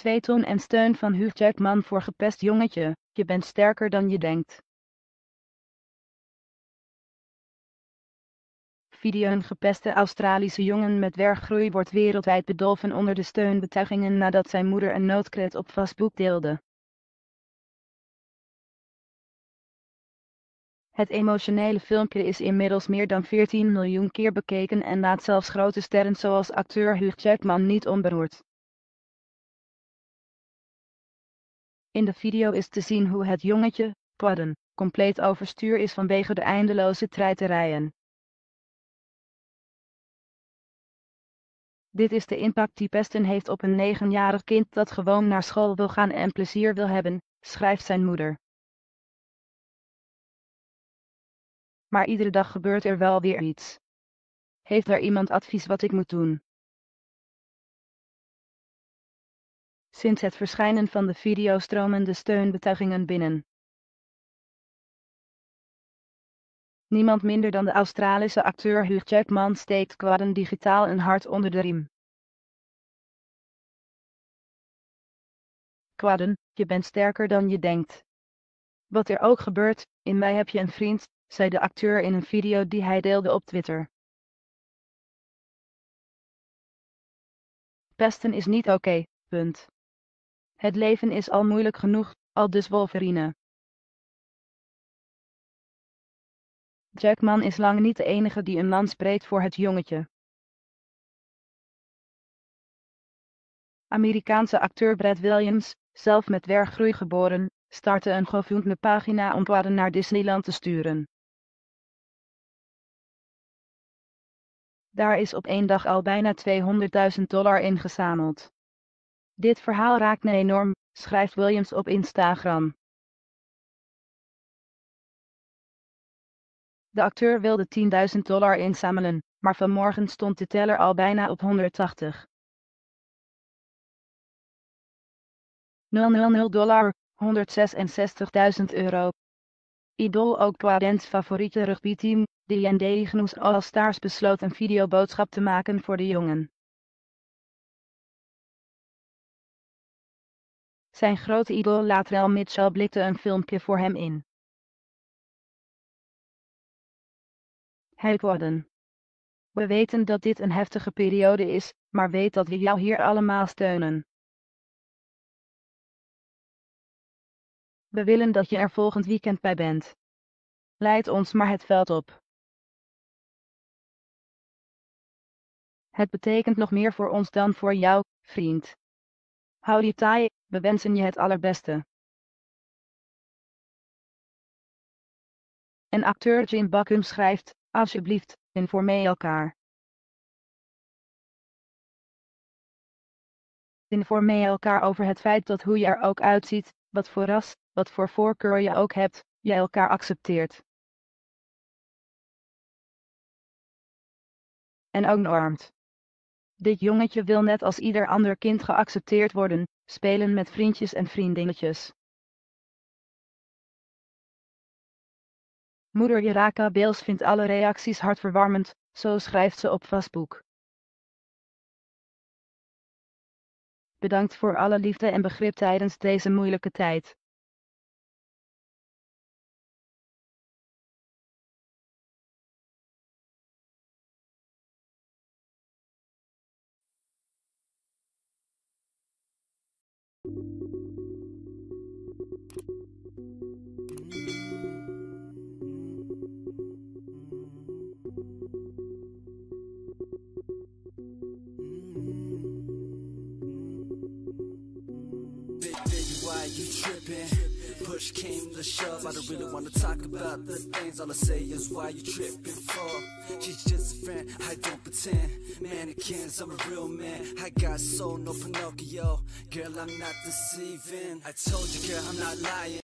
2 ton en steun van Hugh Jackman voor gepest jongetje. Je bent sterker dan je denkt. Video: een gepeste Australische jongen met werkgroei wordt wereldwijd bedolven onder de steunbetuigingen nadat zijn moeder een noodkreet op Facebook deelde. Het emotionele filmpje is inmiddels meer dan 14 miljoen keer bekeken en laat zelfs grote sterren zoals acteur Hugh Jackman niet onberoerd. In de video is te zien hoe het jongetje, Quaden, compleet overstuur is vanwege de eindeloze treiterijen. Dit is de impact die pesten heeft op een 9-jarig kind dat gewoon naar school wil gaan en plezier wil hebben, schrijft zijn moeder. Maar iedere dag gebeurt er wel weer iets. Heeft er iemand advies wat ik moet doen? Sinds het verschijnen van de video stromen de steunbetuigingen binnen. Niemand minder dan de Australische acteur Hugh Jackman steekt Quaden digitaal een hart onder de riem. Quaden, je bent sterker dan je denkt. Wat er ook gebeurt, in mij heb je een vriend, zei de acteur in een video die hij deelde op Twitter. Pesten is niet oké, punt. Het leven is al moeilijk genoeg, aldus Wolverine. Jackman is lang niet de enige die een lans breekt voor het jongetje. Amerikaanse acteur Brad Williams, zelf met werkgroei geboren, startte een GoFundMe-pagina om Quaden naar Disneyland te sturen. Daar is op één dag al bijna $200.000 ingezameld. Dit verhaal raakt me enorm, schrijft Williams op Instagram. De acteur wilde $10.000 inzamelen, maar vanmorgen stond de teller al bijna op 180. $166.000. Idol. Ook Quadens favoriete rugbyteam, de Indigenous All Stars, besloot een videoboodschap te maken voor de jongen. Zijn grote idool Latrell Mitchell blikte een filmpje voor hem in. Hey Quaden. We weten dat dit een heftige periode is, maar weet dat we jou hier allemaal steunen. We willen dat je er volgend weekend bij bent. Leid ons maar het veld op. Het betekent nog meer voor ons dan voor jou, vriend. Hou die taai, we wensen je het allerbeste. En acteur Jim Buckham schrijft: alsjeblieft, informeer elkaar. Informeer elkaar over het feit dat hoe je er ook uitziet, wat voor ras, wat voor voorkeur je ook hebt, je elkaar accepteert. En ook omarmt. Dit jongetje wil net als ieder ander kind geaccepteerd worden, spelen met vriendjes en vriendinnetjes. Moeder Jeraka Beels vindt alle reacties hartverwarmend, zo schrijft ze op Facebook. Bedankt voor alle liefde en begrip tijdens deze moeilijke tijd. Why you tripping? Push came to shove. I don't really wanna talk about the things. All I say is why you tripping for? She's just a friend, I don't pretend. Mannequins, I'm a real man. I got soul, no Pinocchio. Girl, I'm not deceiving. I told you, girl, I'm not lying.